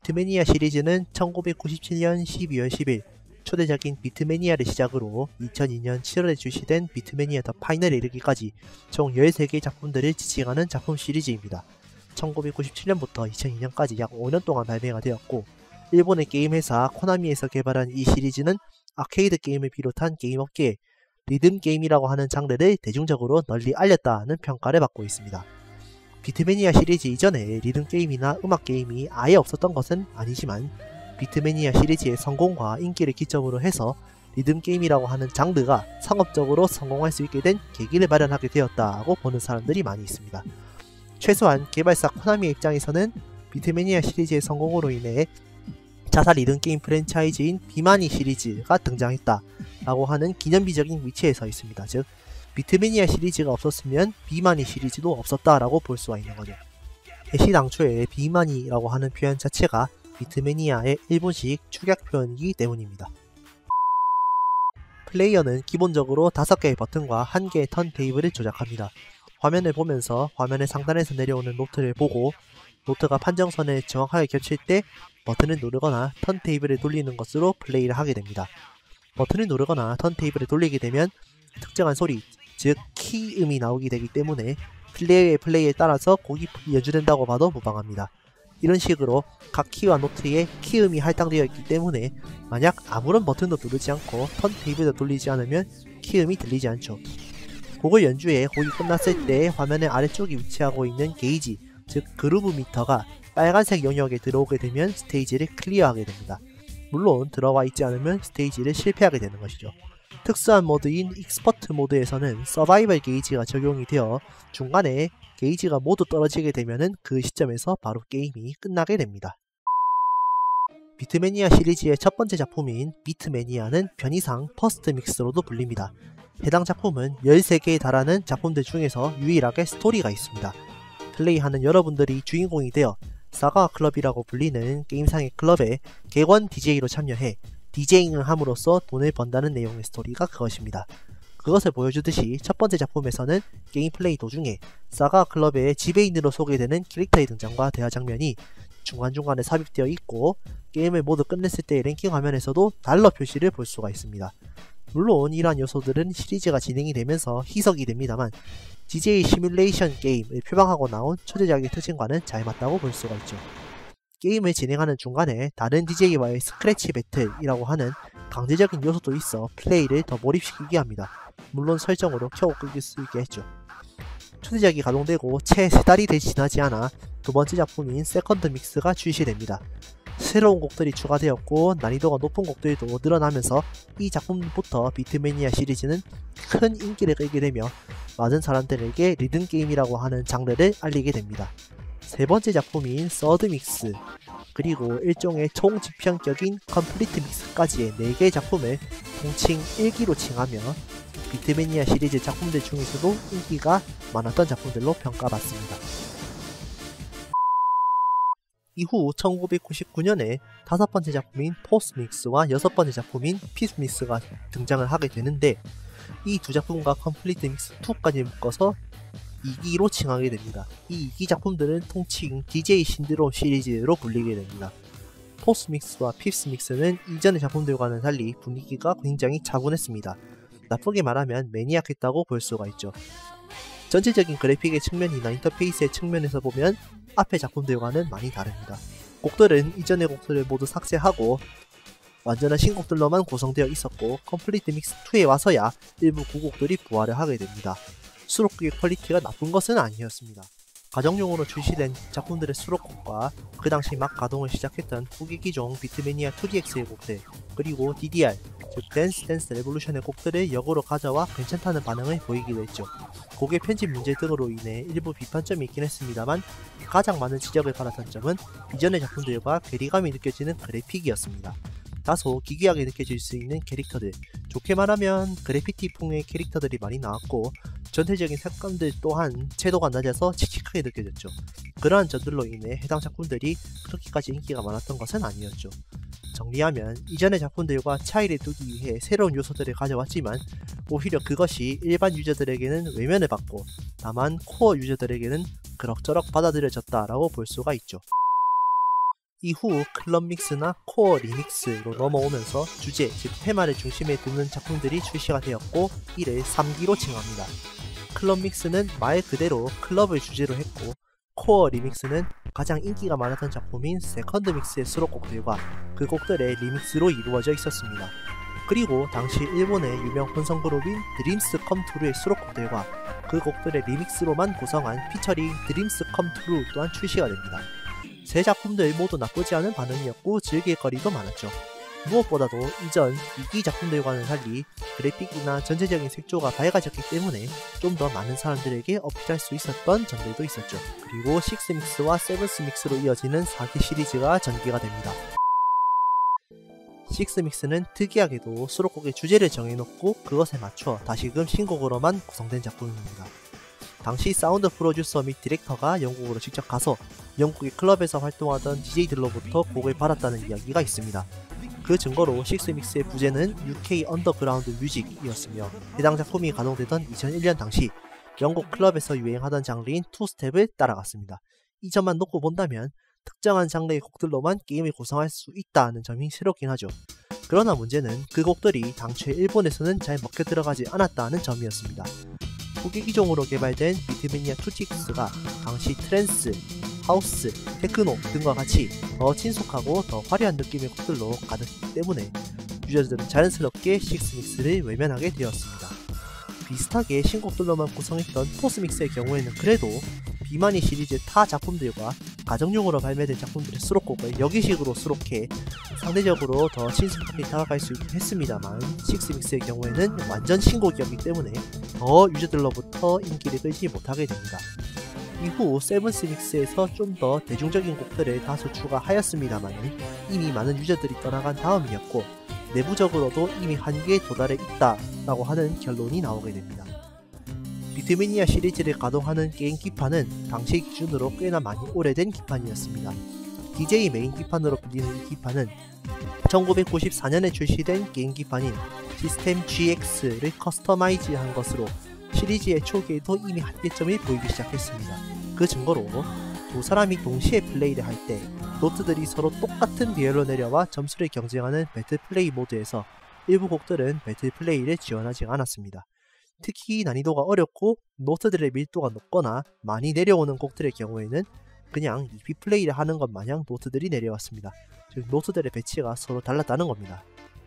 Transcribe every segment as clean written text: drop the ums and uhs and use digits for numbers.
비트매니아 시리즈는 1997년 12월 10일 초대작인 비트매니아를 시작으로 2002년 7월에 출시된 비트매니아 더 파이널에 이르기까지 총 13개의 작품들을 지칭하는 작품 시리즈입니다. 1997년부터 2002년까지 약 5년 동안 발매가 되었고, 일본의 게임 회사 코나미에서 개발한 이 시리즈는 아케이드 게임을 비롯한 게임 업계에 리듬 게임이라고 하는 장르를 대중적으로 널리 알렸다는 평가를 받고 있습니다. 비트매니아 시리즈 이전에 리듬 게임이나 음악 게임이 아예 없었던 것은 아니지만, 비트매니아 시리즈의 성공과 인기를 기점으로 해서 리듬 게임이라고 하는 장르가 상업적으로 성공할 수 있게 된 계기를 마련하게 되었다고 보는 사람들이 많이 있습니다. 최소한 개발사 코나미의 입장에서는 비트매니아 시리즈의 성공으로 인해 자사 리듬 게임 프랜차이즈인 비마니 시리즈가 등장했다 라고 하는 기념비적인 위치에 서 있습니다. 즉, 비트매니아 시리즈가 없었으면 비마니 시리즈도 없었다 라고 볼 수가 있는 거죠. 애시당초에 비마니라고 하는 표현 자체가 비트매니아의 일본식 축약 표현이기 때문입니다. 플레이어는 기본적으로 5개의 버튼과 1개의 턴테이블을 조작합니다. 화면을 보면서 화면의 상단에서 내려오는 노트를 보고, 노트가 판정선에 정확하게 겹칠 때 버튼을 누르거나 턴테이블을 돌리는 것으로 플레이를 하게 됩니다. 버튼을 누르거나 턴테이블을 돌리게 되면 특정한 소리, 즉 키음이 나오게 되기 때문에 플레이어의 플레이에 따라서 곡이 연주된다고 봐도 무방합니다. 이런 식으로 각 키와 노트에 키음이 할당되어 있기 때문에 만약 아무런 버튼도 누르지 않고 턴테이블도 돌리지 않으면 키음이 들리지 않죠. 곡을 연주해 곡이 끝났을 때 화면의 아래쪽에 위치하고 있는 게이지, 즉 그루브 미터가 빨간색 영역에 들어오게 되면 스테이지를 클리어하게 됩니다. 물론 들어와 있지 않으면 스테이지를 실패하게 되는 것이죠. 특수한 모드인 익스퍼트 모드에서는 서바이벌 게이지가 적용이 되어 중간에 게이지가 모두 떨어지게 되면 그 시점에서 바로 게임이 끝나게 됩니다. 비트매니아 시리즈의 첫 번째 작품인 비트매니아는 편의상 퍼스트 믹스로도 불립니다. 해당 작품은 13개에 달하는 작품들 중에서 유일하게 스토리가 있습니다. 플레이하는 여러분들이 주인공이 되어 사가 클럽이라고 불리는 게임상의 클럽에 객원 DJ로 참여해 디제잉을 함으로써 돈을 번다는 내용의 스토리가 그것입니다. 그것을 보여주듯이 첫 번째 작품에서는 게임 플레이 도중에 사가 클럽의 지배인으로 소개되는 캐릭터의 등장과 대화 장면이 중간중간에 삽입되어 있고, 게임을 모두 끝냈을 때의 랭킹 화면에서도 달러 표시를 볼 수가 있습니다. 물론 이러한 요소들은 시리즈가 진행이 되면서 희석이 됩니다만, DJ 시뮬레이션 게임을 표방하고 나온 초대작의 특징과는 잘 맞다고 볼 수가 있죠. 게임을 진행하는 중간에 다른 DJ와의 스크래치 배틀이라고 하는 강제적인 요소도 있어 플레이를 더 몰입시키게 합니다. 물론 설정으로 켜고 끄길 수 있게 했죠. 초대작이 가동되고 채 3달이 지나지 않아 두 번째 작품인 세컨드 믹스가 출시됩니다. 새로운 곡들이 추가되었고 난이도가 높은 곡들도 늘어나면서 이 작품부터 비트매니아 시리즈는 큰 인기를 끌게 되며 많은 사람들에게 리듬게임이라고 하는 장르를 알리게 됩니다. 세 번째 작품인 서드 믹스, 그리고 일종의 총지평격인 컴플리트 믹스까지의 4개의 작품을 통칭 1기로 칭하며 비트매니아 시리즈 작품들 중에서도 인기가 많았던 작품들로 평가받습니다. 이후 1999년에 5번째 작품인 포스 믹스와 6번째 작품인 피스 믹스가 등장을 하게 되는데, 이 두 작품과 컴플리트 믹스 2까지 묶어서 2기로 칭하게 됩니다. 이 2기 작품들은 통칭 DJ 신드롬 시리즈로 불리게 됩니다. 포스 믹스와 피스 믹스는 이전의 작품들과는 달리 분위기가 굉장히 차분했습니다. 나쁘게 말하면 매니악했다고 볼 수가 있죠. 전체적인 그래픽의 측면이나 인터페이스의 측면에서 보면 앞의 작품들과는 많이 다릅니다. 곡들은 이전의 곡들을 모두 삭제하고 완전한 신곡들로만 구성되어 있었고, 컴플리트 믹스 2에 와서야 일부 구곡들이 부활을 하게 됩니다. 수록곡의 퀄리티가 나쁜 것은 아니었습니다. 가정용으로 출시된 작품들의 수록곡과 그 당시 막 가동을 시작했던 후기 기종 비트매니아 2DX의 곡들, 그리고 DDR, 즉 댄스 댄스 레볼루션의 곡들을 역으로 가져와 괜찮다는 반응을 보이기도 했죠. 곡의 편집 문제 등으로 인해 일부 비판점이 있긴 했습니다만, 가장 많은 지적을 받았던 점은 이전의 작품들과 괴리감이 느껴지는 그래픽이었습니다. 다소 기괴하게 느껴질 수 있는 캐릭터들, 좋게 말하면 그래피티풍의 캐릭터들이 많이 나왔고, 전체적인 색감들 또한 채도가 낮아서 칙칙하게 느껴졌죠. 그러한 점들로 인해 해당 작품들이 그렇게까지 인기가 많았던 것은 아니었죠. 정리하면 이전의 작품들과 차이를 두기 위해 새로운 요소들을 가져왔지만, 오히려 그것이 일반 유저들에게는 외면을 받고 다만 코어 유저들에게는 그럭저럭 받아들여졌다라고 볼 수가 있죠. 이후 클럽 믹스나 코어 리믹스로 넘어오면서 주제, 즉 테마를 중심에 두는 작품들이 출시가 되었고 이를 3기로 칭합니다. 클럽 믹스는 말 그대로 클럽을 주제로 했고, 코어 리믹스는 가장 인기가 많았던 작품인 세컨드 믹스의 수록곡들과 그 곡들의 리믹스로 이루어져 있었습니다. 그리고 당시 일본의 유명 혼성 그룹인 드림스 컴 트루의 수록곡들과 그 곡들의 리믹스로만 구성한 피처링 드림스 컴 트루 또한 출시가 됩니다. 세 작품들 모두 나쁘지 않은 반응이었고 즐길 거리도 많았죠. 무엇보다도 이전 2기 작품들과는 달리 그래픽이나 전체적인 색조가 밝아졌기 때문에 좀 더 많은 사람들에게 어필할 수 있었던 점들도 있었죠. 그리고 6믹스와 7믹스로 이어지는 4기 시리즈가 전개가 됩니다. 6믹스는 특이하게도 수록곡의 주제를 정해놓고 그것에 맞춰 다시금 신곡으로만 구성된 작품입니다. 당시 사운드 프로듀서 및 디렉터가 영국으로 직접 가서 영국의 클럽에서 활동하던 DJ들로부터 곡을 받았다는 이야기가 있습니다. 그 증거로 6믹스의 부제는 UK 언더그라운드 뮤직이었으며 해당 작품이 가동되던 2001년 당시 영국 클럽에서 유행하던 장르인 투스텝을 따라갔습니다. 이 점만 놓고 본다면 특정한 장르의 곡들로만 게임을 구성할 수 있다는 점이 새롭긴 하죠. 그러나 문제는 그 곡들이 당초에 일본에서는 잘 먹혀 들어가지 않았다는 점이었습니다. 후기 기종으로 개발된 비트매니아 2틱스가 당시 트랜스, 하우스, 테크노 등과 같이 더 친숙하고 더 화려한 느낌의 곡들로 가득했기 때문에 유저들은 자연스럽게 6믹스를 외면하게 되었습니다. 비슷하게 신곡들로만 구성했던 포스믹스의 경우에는 그래도 비마니 시리즈 타 작품들과 가정용으로 발매된 작품들의 수록곡을 여기식으로 수록해 상대적으로 더 친숙하게 다가갈 수 있긴 했습니다만 6믹스의 경우에는 완전 신곡이었기 때문에 더 유저들로부터 인기를 끌지 못하게 됩니다. 이후 7믹스에서 좀 더 대중적인 곡들을 다소 추가하였습니다만 이미 많은 유저들이 떠나간 다음이었고 내부적으로도 이미 한계에 도달해 있다라고 하는 결론이 나오게 됩니다. 비트매니아 시리즈를 가동하는 게임 기판은 당시 기준으로 꽤나 많이 오래된 기판이었습니다. DJ 메인 기판으로 불리는 이 기판은 1994년에 출시된 게임 기판인 시스템 GX를 커스터마이즈한 것으로 시리즈의 초기에도 이미 한계점이 보이기 시작했습니다. 그 증거로 두 사람이 동시에 플레이를 할 때 노트들이 서로 똑같은 비율로 내려와 점수를 경쟁하는 배틀플레이 모드에서 일부 곡들은 배틀플레이를 지원하지 않았습니다. 특히 난이도가 어렵고 노트들의 밀도가 높거나 많이 내려오는 곡들의 경우에는 그냥 EP 플레이를 하는 것 마냥 노트들이 내려왔습니다. 즉 노트들의 배치가 서로 달랐다는 겁니다.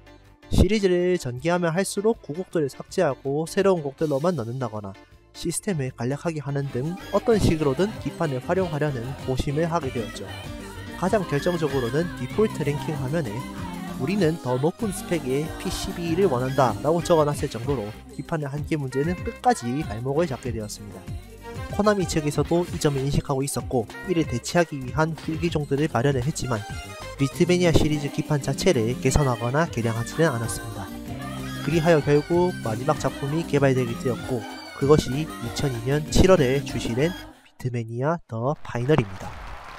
시리즈를 전개하면 할수록 구곡들을 삭제하고 새로운 곡들로만 넣는다거나 시스템을 간략하게 하는 등 어떤 식으로든 기판을 활용하려는 고심을 하게 되었죠. 가장 결정적으로는 디폴트 랭킹 화면에 우리는 더 높은 스펙의 PCB를 원한다 라고 적어놨을 정도로 기판의 한계 문제는 끝까지 발목을 잡게 되었습니다. 코나미 측에서도 이 점을 인식하고 있었고 이를 대체하기 위한 후기종들을 마련을 했지만 비트매니아 시리즈 기판 자체를 개선하거나 개량하지는 않았습니다. 그리하여 결국 마지막 작품이 개발되게 되었고 그것이 2002년 7월에 출시된 비트매니아 더 파이널입니다.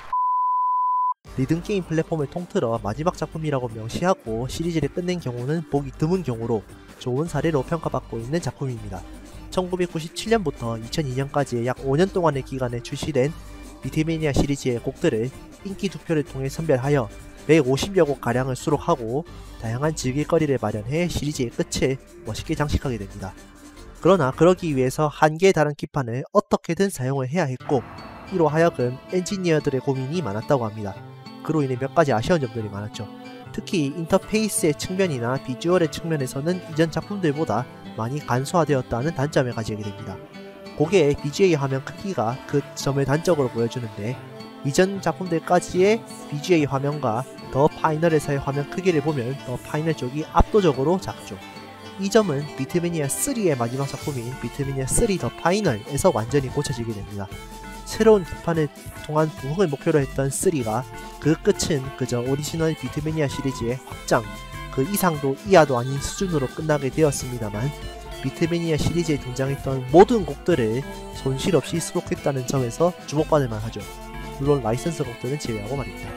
리듬게임 플랫폼을 통틀어 마지막 작품이라고 명시하고 시리즈를 끝낸 경우는 보기 드문 경우로 좋은 사례로 평가받고 있는 작품입니다. 1997년부터 2002년까지의 약 5년 동안의 기간에 출시된 비트매니아 시리즈의 곡들을 인기 투표를 통해 선별하여 150여 곡 가량을 수록하고 다양한 즐길거리를 마련해 시리즈의 끝을 멋있게 장식하게 됩니다. 그러나 그러기 위해서 한계에 달한 기판을 어떻게든 사용을 해야 했고 이로 하여금 엔지니어들의 고민이 많았다고 합니다. 그로 인해 몇 가지 아쉬운 점들이 많았죠. 특히 인터페이스의 측면이나 비주얼의 측면에서는 이전 작품들보다 많이 간소화되었다는 단점을 가지게 됩니다. 곡의 BGA 화면 크기가 그 점을 단적으로 보여주는데 이전 작품들까지의 BGA 화면과 더 파이널에서의 화면 크기를 보면 더 파이널 쪽이 압도적으로 작죠. 이 점은 비트매니아 3의 마지막 작품인 비트매니아 3 더 파이널에서 완전히 고쳐지게 됩니다. 새로운 기판을 통한 부흥을 목표로 했던 3가 그 끝은 그저 오리지널 비트매니아 시리즈의 확장, 그 이상도 이하도 아닌 수준으로 끝나게 되었습니다만 비트매니아 시리즈에 등장했던 모든 곡들을 손실 없이 수록했다는 점에서 주목받을 만하죠. 물론 라이선스 곡들은 제외하고 말입니다.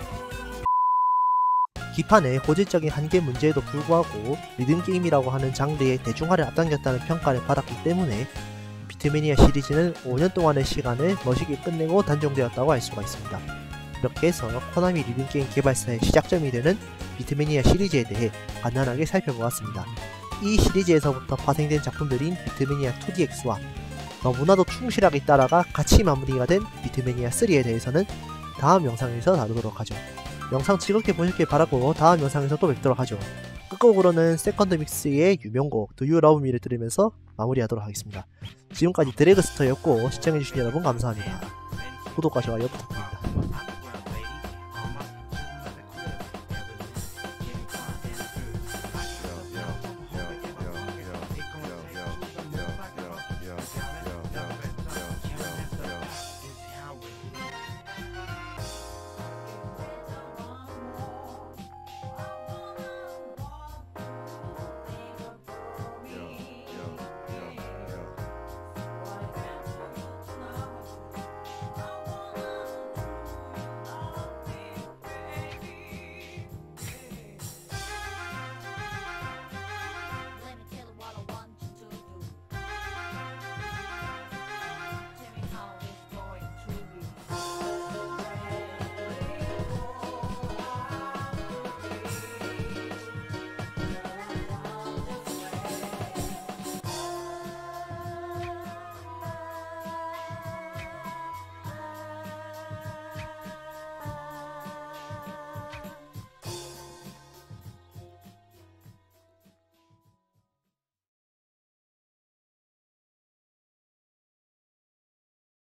기판의 고질적인 한계 문제에도 불구하고 리듬게임이라고 하는 장르의 대중화를 앞당겼다는 평가를 받았기 때문에 비트매니아 시리즈는 5년 동안의 시간을 멋있게 끝내고 단종되었다고 할 수가 있습니다. 이렇게 해서 코나미 리듬게임 개발사의 시작점이 되는 비트매니아 시리즈에 대해 간단하게 살펴보았습니다. 이 시리즈에서부터 파생된 작품들인 비트매니아 2DX와 너무나도 충실하게 따라가 같이 마무리가 된 비트매니아 3에 대해서는 다음 영상에서 다루도록 하죠. 영상 즐겁게 보셨길 바라고 다음 영상에서 또 뵙도록 하죠. 끝곡으로는 세컨드 믹스의 유명곡 Do You Love Me를 들으면서 마무리하도록 하겠습니다. 지금까지 드래그스터였고 시청해주신 여러분 감사합니다. 구독과 좋아요 부탁드립니다.